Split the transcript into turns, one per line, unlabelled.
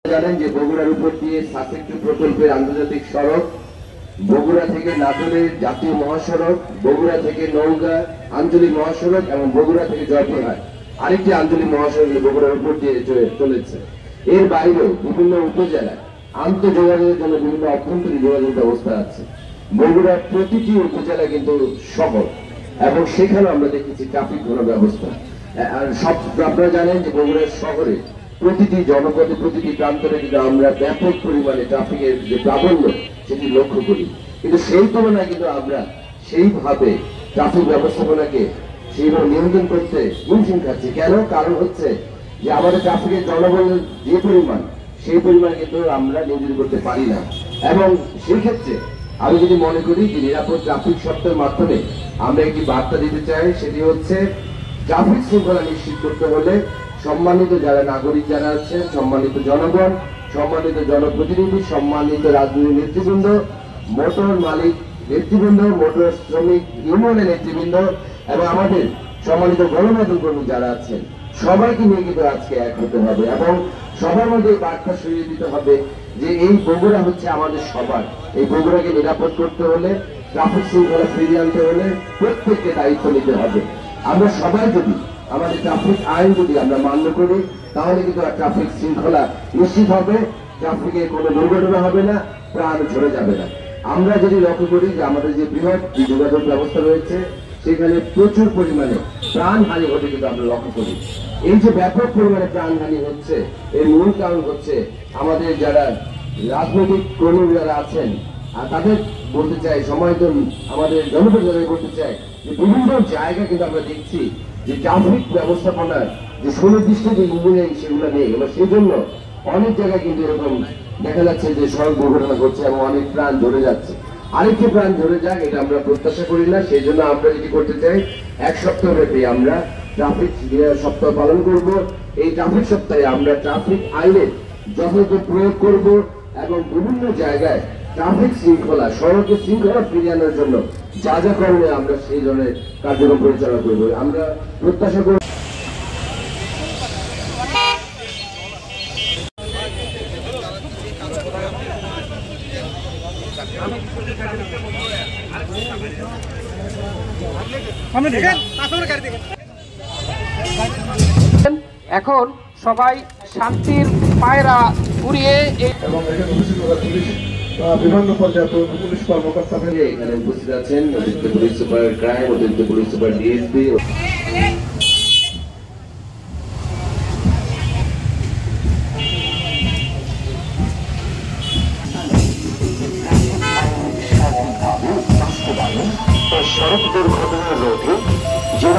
জানেন যে বগুড়ার উপর দিয়ে সাফেক প্রকল্পের আন্তর্জাতিক সড়ক, বগুড়া থেকে নাটোরের জাতীয় মহাসড়ক, বগুড়া থেকে নওগাঁ আঞ্চলিক মহাসড়ক এবং বগুড়া থেকে জয়পুরহাট আরেকটি আঞ্চলিক মহাসড়ক বগুড়ার উপর দিয়ে চলেছে। এর বাইরেও বিভিন্ন উপজেলায় আন্তঃযোগাযোগের জন্য বিভিন্ন অভ্যন্তরীণ যোগাযোগ ব্যবস্থা আছে। বগুড়ার প্রতিটি উপজেলা কিন্তু শহর এবং সেখানেও আমরা দেখেছি ট্রাফিক কোনো ব্যবস্থা। আর সব আপনারা জানেন যে বগুড়ার শহরে প্রতিটি জনপদে প্রতিটি প্রান্তরে কিন্তু আমরা ব্যাপক পরিমাণে ট্রাফিকের যে প্রাবল্য সেটি লক্ষ্য করি, কিন্তু সেই তুলনায় কিন্তু আমরা সেইভাবে ট্রাফিক ব্যবস্থাপনাকে সেইভাবে নিয়ন্ত্রণ করতে হিমশিম খাচ্ছি। কেন? কারণ হচ্ছে যে আমাদের ট্রাফিকের জনবলের যে পরিমাণ সেই পরিমাণ কিন্তু আমরা নিয়ন্ত্রণ করতে পারি না। এবং সেই ক্ষেত্রে আমি যদি মনে করি যে নিরাপদ ট্রাফিক সপ্তাহের মাধ্যমে আমরা একটি বার্তা দিতে চাই, সেটি হচ্ছে ট্রাফিক শৃঙ্খলা নিশ্চিত করতে হলে সম্মানিত যারা নাগরিক যারা আছেন, সম্মানিত জনগণ, সম্মানিত জনপ্রতিনিধি, সম্মানিত রাজনৈতিক নেতৃবৃন্দ, মোটর মালিক নেতৃবৃন্দ, মোটর শ্রমিক ইউনিয়নের নেতৃবৃন্দ এবং আমাদের সম্মানিত গণমাধ্যম কর্মী যারা আছেন, সবাইকে নিয়ে কিন্তু আজকে এক হতে হবে এবং সবার মধ্যে বার্তা ছড়িয়ে দিতে হবে যে এই বগুড়া হচ্ছে আমাদের সবার। এই বগুড়াকে নিরাপদ করতে হলে, ট্রাফিক শৃঙ্খলা ফিরিয়ে আনতে হলে প্রত্যেককে দায়িত্ব নিতে হবে। আমরা সবাই যদি আমাদের ট্রাফিক আইন যদি আমরা মান্য করি তাহলে কিন্তু ট্রাফিক শৃঙ্খলা নিশ্চিত হবে, ট্রাফিকে কোনো দুর্ঘটনা হবে না, প্রাণ ঝরে যাবে না। আমরা যদি লক্ষ্য করি যে আমাদের যে বৃহৎ যোগাযোগ ব্যবস্থা রয়েছে সেখানে প্রচুর পরিমাণে প্রাণহানি ঘটে কিন্তু আমরা লক্ষ্য করি। এই যে ব্যাপক পরিমাণে প্রাণহানি হচ্ছে এর মূল কারণ হচ্ছে আমাদের যারা রাজনৈতিক কর্মী যারা আছেন তাদের বলতে চাই, সম্মানিত আমাদের জনপ্রতিনিধি বলতে চাই যে বিভিন্ন জায়গায় কিন্তু আমরা দেখছি যে ট্রাফিক ব্যবস্থাপনার যে সুনির্দিষ্ট যে ইঞ্জিনিয়ারিং সেগুলো নেই এবং সেই জন্য অনেক জায়গায় কিন্তু এরকম দেখা যাচ্ছে যে সড়ক দুর্ঘটনা ঘটছে এবং অনেক প্রাণ ঝরে যাচ্ছে। আরেকটি প্রাণ ঝরে যাক এটা আমরা প্রত্যাশা করি না। সেই জন্য আমরা যেটি করতে চাই, এক সপ্তাহ ব্যাপী আমরা ট্রাফিক সপ্তাহ পালন করব। এই ট্রাফিক সপ্তাহে আমরা ট্রাফিক আইনের যথাযথ প্রয়োগ করব এবং বিভিন্ন জায়গায় ট্রাফিক শৃঙ্খলা, সড়কের শৃঙ্খলা ফিরিয়ে আনার জন্য যা যা করণীয় আমরা সেই ধরনের কার্যক্রম পরিচালনা করব। আমরা প্রত্যাশা করব
এখন সবাই শান্তির পায়রা উড়িয়ে
এবং বিভিন্ন পর্যায়ে পুলিশ কর্মকর্তা এখানে উপস্থিত আছেন, অতিরিক্ত পুলিশ সুপার ক্রাইম, অতিরিক্ত পুলিশ সুপার ডিএসপি। সড়ক দুর্ঘটনা রোধে